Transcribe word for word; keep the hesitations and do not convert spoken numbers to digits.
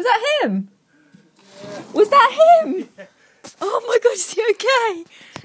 that him? Was that him? Oh my God, is he okay?